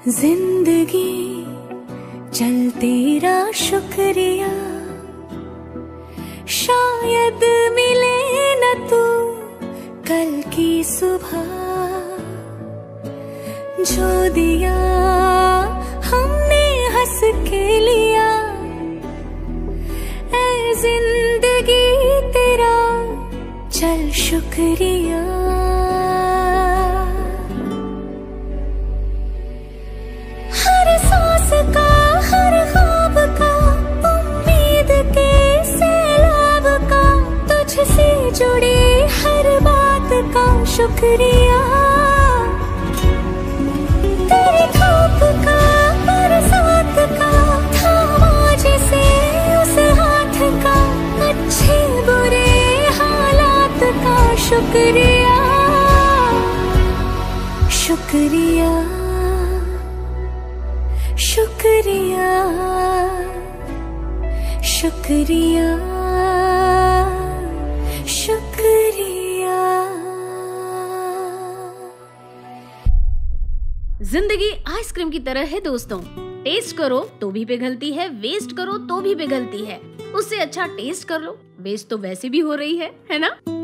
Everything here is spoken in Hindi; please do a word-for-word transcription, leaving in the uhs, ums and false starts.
जिंदगी चल तेरा शुक्रिया, शायद मिले न तू कल की सुबह, जो दिया हमने हंस के लिया, ऐ जिंदगी तेरा चल शुक्रिया। हर सांस का, हर ख्वाब का, उम्मीद के सैलाब का, तुझसे जुड़ी हर बात का शुक्रिया। तेरी धूप का, बरसात का, थामा जिसे उस हाथ का, अच्छे बुरे हालात का शुक्रिया, शुक्रिया, शुक्रिया, शुक्रिया, शुक्रिया। जिंदगी आइसक्रीम की तरह है दोस्तों, टेस्ट करो तो भी पिघलती है, वेस्ट करो तो भी पिघलती है। उससे अच्छा टेस्ट कर लो, वेस्ट तो वैसे भी हो रही है, है ना?